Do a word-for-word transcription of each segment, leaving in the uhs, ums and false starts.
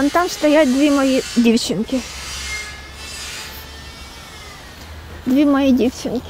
Вон там стоять дві мої дівчинки. Дві мої дівчинки.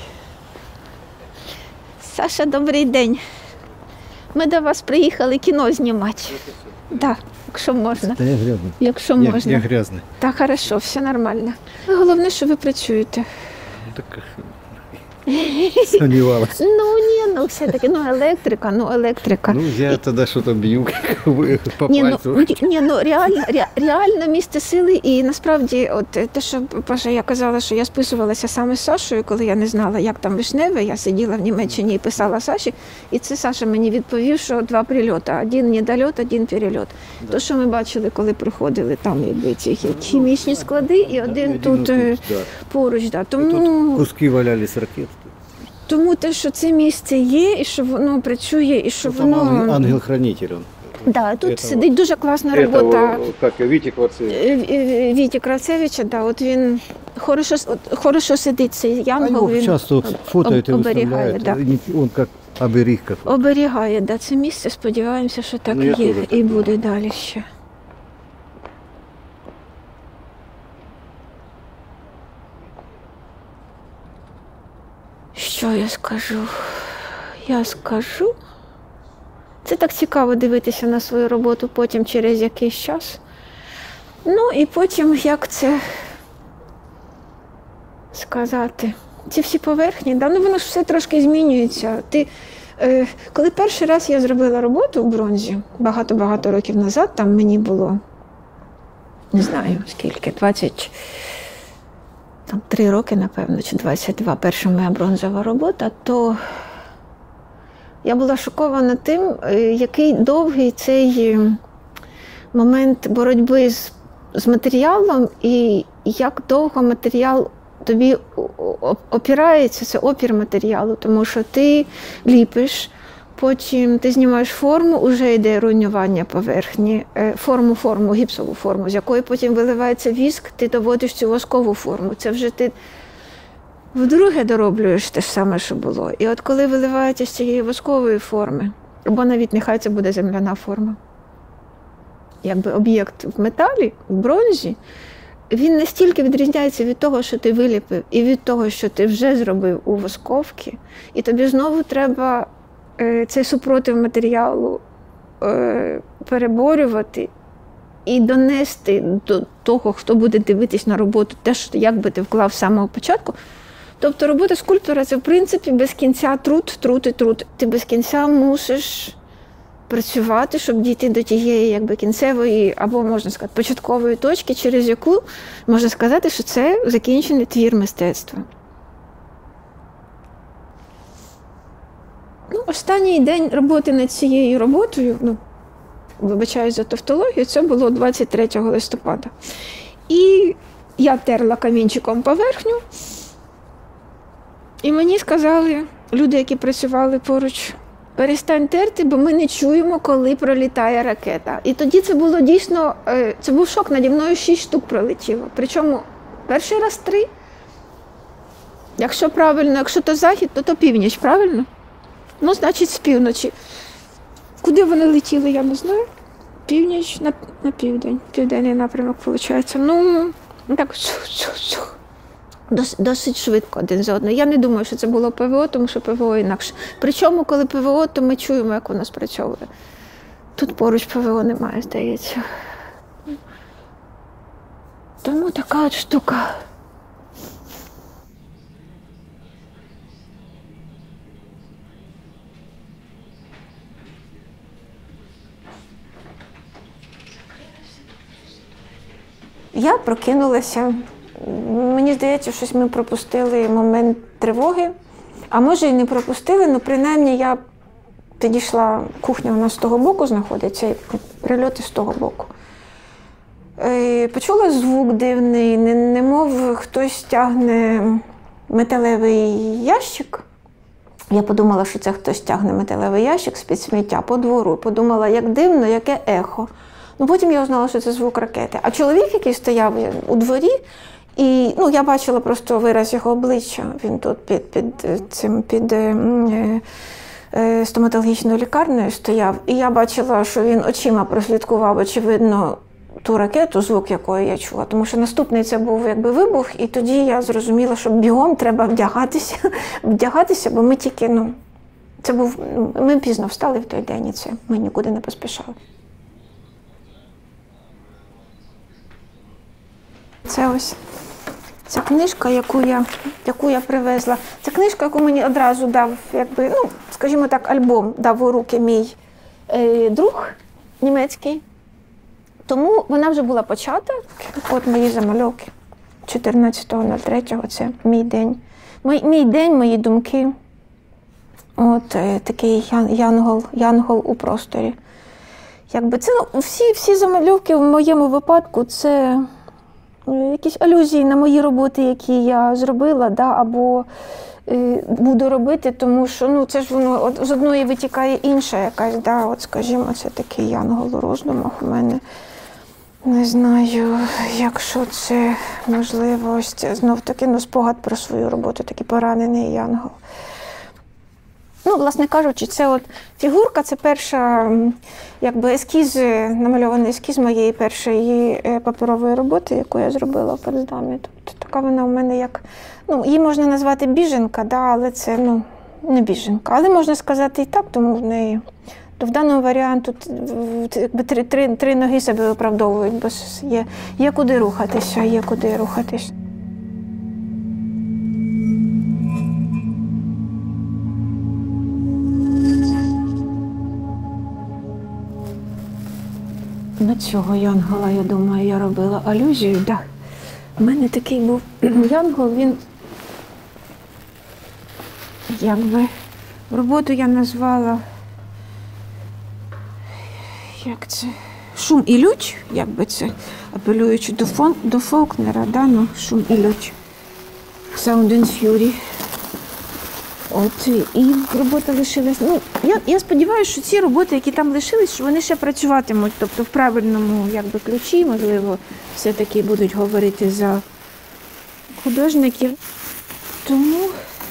Саша, добрий день. Ми до вас приїхали кіно знімати. Так, якщо можна. Та я грязний. Якщо Я, можна. я грязний. Так, хорошо, все нормально. Головне, що ви працюєте. Так сомневалась. Ну, ні, ну все-таки, ну електрика, ну електрика. Ну, я тогда что-то бью по Ні, ну, пальцу. ні, ну реально, ре, реально місце сили, і насправді, от те, що Паша, я казала, що я списувалася саме з Сашою, коли я не знала, як там Вишневе, я сиділа в Німеччині і писала Саші, і це Саша мені відповів, що два прильоти, один недольот, один перельот. Да. То, що ми бачили, коли проходили там, якби ці хімічні склади, і один, да, тут, один тут да. поруч. Да. Тому... Тут куски валялись ракет. Тому те, що це місце є, і що воно працює, і що ну, там воно... ангел-хранитель он. Да, тут этого, сидить дуже класна робота. Этого, как Віті Кравцевича. Віті Кравцевича, да, от він хорошо, хорошо сидить, цей янгол, він часто фотоють і оберігає. Да. Він як оберіг. Як. Оберігає, да, це місце, сподіваємося, що так ну, і є, і буде далі ще. Що я скажу? Я скажу... Це так цікаво дивитися на свою роботу потім через якийсь час. Ну і потім, як це сказати, ці всі поверхні, да? Ну воно ж все трошки змінюється. Ти, е, коли перший раз я зробила роботу в бронзі, багато-багато років назад, там мені було, не знаю скільки, двадцять три роки, напевно, чи двадцять два, перша моя бронзова робота, то я була шокована тим, який довгий цей момент боротьби з, з матеріалом і як довго матеріал тобі опирається, це опір матеріалу, тому що ти ліпиш, потім ти знімаєш форму, вже йде руйнування поверхні, форму, форму, гіпсову форму, з якої потім виливається віск, ти доводиш цю воскову форму. Це вже ти вдруге дороблюєш те ж саме, що було. І от коли виливається з цієї воскової форми, або навіть нехай це буде земляна форма, якби об'єкт в металі, в бронзі, він настільки відрізняється від того, що ти виліпив, і від того, що ти вже зробив у восковці, і тобі знову треба е, цей супротив матеріалу е, переборювати і донести до того, хто буде дивитись на роботу, те, що як би ти вклав з самого початку. Тобто робота скульптора – це, в принципі, без кінця труд, труд і труд. Ти без кінця мусиш працювати, щоб дійти до тієї якби, кінцевої, або, можна сказати, початкової точки, через яку можна сказати, що це закінчений твір мистецтва. Ну, останній день роботи над цією роботою, ну, вибачаю за тавтологію, це було двадцять третього листопада. І я терла камінчиком поверхню, і мені сказали люди, які працювали поруч, перестань терти, бо ми не чуємо, коли пролітає ракета. І тоді це було дійсно, це був шок, наді мною шість штук пролетіло. Причому перший раз три. Якщо правильно, якщо то захід, то то північ, правильно? Ну, значить, з півночі. Куди вони летіли, я не знаю. Північ на, на південь. Південний напрямок, виходить. Ну, так, чух-чух-чух. Дос, досить швидко один за одним. Я не думаю, що це було ПВО, тому що ПВО інакше. Причому, коли ПВО, то ми чуємо, як воно спрацьовує. Тут поруч ПВО немає, здається. Тому така от штука. Я прокинулася. Мені здається, щось ми пропустили момент тривоги. А може і не пропустили, але принаймні я підійшла, кухня у нас з того боку знаходиться, і прильоти з того боку. І почула звук дивний, немов хтось тягне металевий ящик. Я подумала, що це хтось тягне металевий ящик з-під сміття по двору. Подумала, як дивно, яке ехо. Ну, потім я узнала, що це звук ракети. А чоловік, який стояв у дворі, і ну, я бачила просто вираз його обличчя. Він тут під, під, цим, під е, е, стоматологічною лікарнею стояв. І я бачила, що він очима прослідкував, очевидно, ту ракету, звук якої я чула. Тому що наступний це був якби вибух, і тоді я зрозуміла, що бігом треба вдягатися, вдягатися, бо ми тільки, ну, це був, ми пізно встали в той день, і це ми нікуди не поспішали. Це ось ця книжка, яку я, яку я привезла. Це книжка, яку мені одразу дав, якби, ну, скажімо так, альбом дав у руки мій е, друг німецький. Тому вона вже була почата. От мої замальовки. чотирнадцятого третього це мій день. Мій, мій день, мої думки. От е, такий янгол, янгол у просторі. Якби це, ну, всі, всі замальовки в моєму випадку це якісь алюзії на мої роботи, які я зробила, да, або е, буду робити, тому що, ну, це ж воно от, з одної витікає інша якась, да, от, скажімо, це такий янгол у роздумах у мене. Не знаю, якщо це можливо, ось це знов-таки, ну, спогад про свою роботу, такий поранений янгол. Ну, власне кажучи, це от фігурка, це перша, якби, ескіз, намальований ескіз моєї першої паперової роботи, яку я зробила в Потсдамі. Тобто така вона у мене як, ну, її можна назвати біженка, да, але це, ну, не біженка. Але можна сказати і так, тому в неї, то в даному варіанту, якби, три, три, три ноги себе виправдовують, бо є, є куди рухатися, є куди рухатись. На цього янгола, я думаю, я робила алюзію. Да. У мене такий був янгол, він, якби, роботу я назвала, як це, шум і лють, якби це, апелюючи до, фон, до Фолкнера, да, ну, шум і лють, Sound and Fury. От, і робота лишилась. Ну, я, я сподіваюся, що ці роботи, які там лишились, що вони ще працюватимуть, тобто в правильному, якби, ключі, можливо, все-таки будуть говорити за художників. Тому,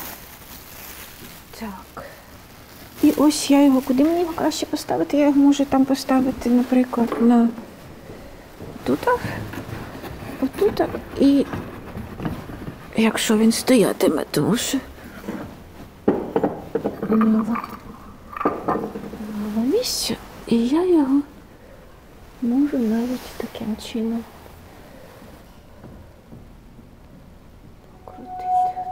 так. І ось я його, куди мені його краще поставити? Я його можу там поставити, наприклад, на тут, отут, і якщо він стоятиме, тому що мало місця, і я його можу навіть таким чином крутити.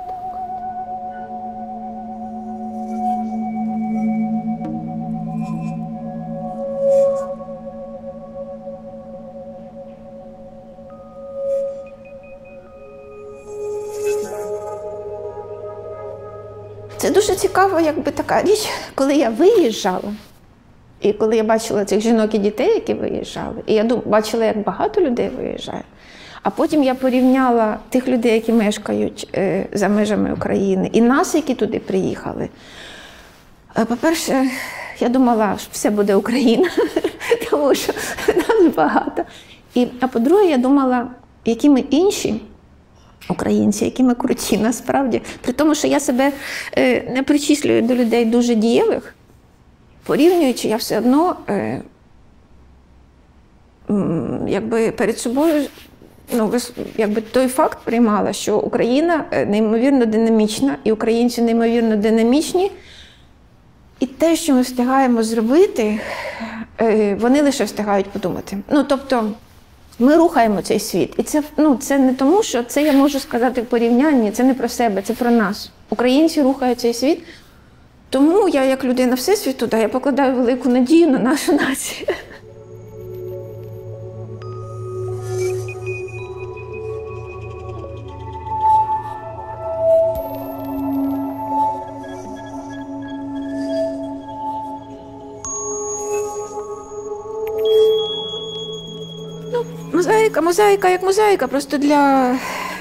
Це дуже цікава, якби, така річ, коли я виїжджала, і коли я бачила цих жінок і дітей, які виїжджали, і я дум, бачила, як багато людей виїжджає, а потім я порівняла тих людей, які мешкають е, за межами України, і нас, які туди приїхали. По-перше, я думала, що все буде Україна, тому що нас багато. І, а по-друге, я думала, які ми інші українці, які ми круті, насправді. При тому, що я себе е, не причислюю до людей дуже дієвих, порівнюючи, я все одно е, якби перед собою, ну, якби той факт приймала, що Україна неймовірно динамічна, і українці неймовірно динамічні. І те, що ми встигаємо зробити, е, вони лише встигають подумати. Ну, тобто, ми рухаємо цей світ. І це, ну, це не тому, що це я можу сказати в порівнянні, це не про себе, це про нас. Українці рухають цей світ. Тому я, як людина Всесвіту, да, я покладаю велику надію на нашу націю. Мозаїка, мозаїка як мозаїка, просто для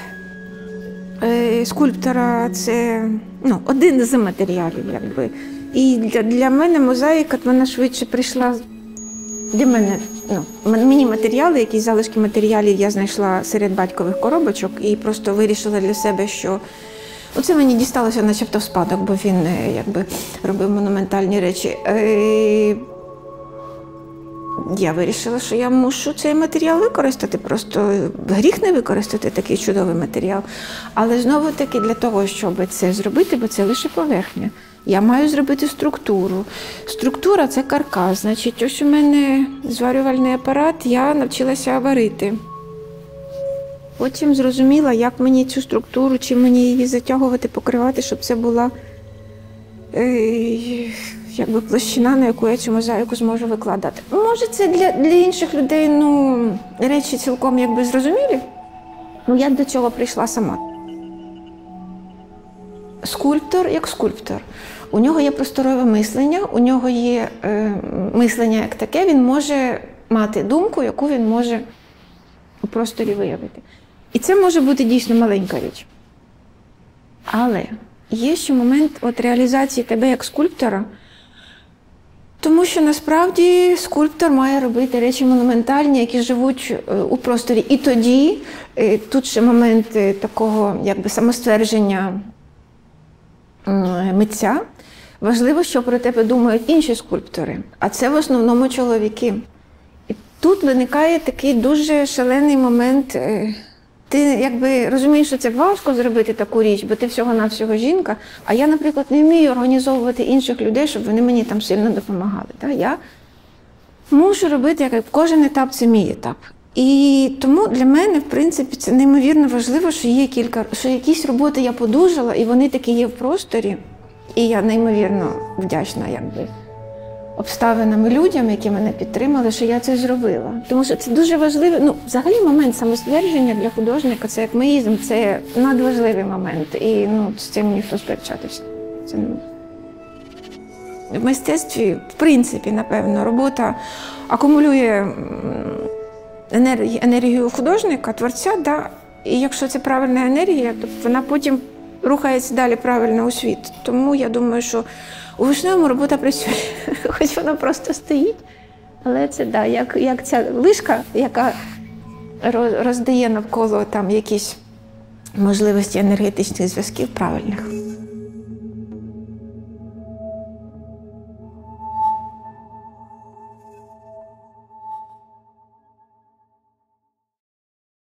е, скульптора це, ну, один з матеріалів, якби. І для, для мене мозаїка, вона швидше прийшла, для мене, ну, мені матеріали, якісь залишки матеріалів я знайшла серед батькових коробочок і просто вирішила для себе, що оце мені дісталося начебто в спадок, бо він, якби, робив монументальні речі. Е, я вирішила, що я мушу цей матеріал використати. Просто гріх не використати такий чудовий матеріал. Але знову-таки для того, щоб це зробити, бо це лише поверхня, я маю зробити структуру. Структура – це каркас. Значить, ось у мене зварювальний апарат, я навчилася варити. Потім зрозуміла, як мені цю структуру, чим мені її затягувати, покривати, щоб це була е, якби площина, на яку я цю мозаїку зможу викладати. Може, це для, для інших людей ну, речі цілком якби зрозумілі, але я до цього прийшла сама. Скульптор як скульптор. У нього є просторове мислення, у нього є е, мислення як таке, він може мати думку, яку він може у просторі виявити. І це може бути дійсно маленька річ. Але є ще момент от реалізації тебе як скульптора, тому що насправді скульптор має робити речі монументальні, які живуть у просторі. І тоді тут ще момент такого якби самоствердження митця. Важливо, що про тебе думають інші скульптори, а це в основному чоловіки. І тут виникає такий дуже шалений момент. Ти якби розумієш, що це важко зробити таку річ, бо ти всього-навсього жінка, а я, наприклад, не вмію організовувати інших людей, щоб вони мені там сильно допомагали. Так? Я мушу робити, як кожен етап – це мій етап. І тому для мене, в принципі, це неймовірно важливо, що є кілька, що якісь роботи я подужала, і вони такі є в просторі. І я неймовірно вдячна якби обставинам і людям, які мене підтримали, що я це зробила. Тому що це дуже важливий, ну, взагалі момент самоствердження для художника, це як меїзм, це надважливий момент. І ну, з цим ніхто сперечатися. Це не... В мистецтві, в принципі, напевно, робота акумулює енергію, енергію художника, творця, да? І якщо це правильна енергія, то вона потім рухається далі правильно у світ. Тому я думаю, що у Вишневому робота працює, хоч вона просто стоїть. Але це, да, як, як ця лишка, яка роздає навколо там якісь можливості енергетичних зв'язків правильних.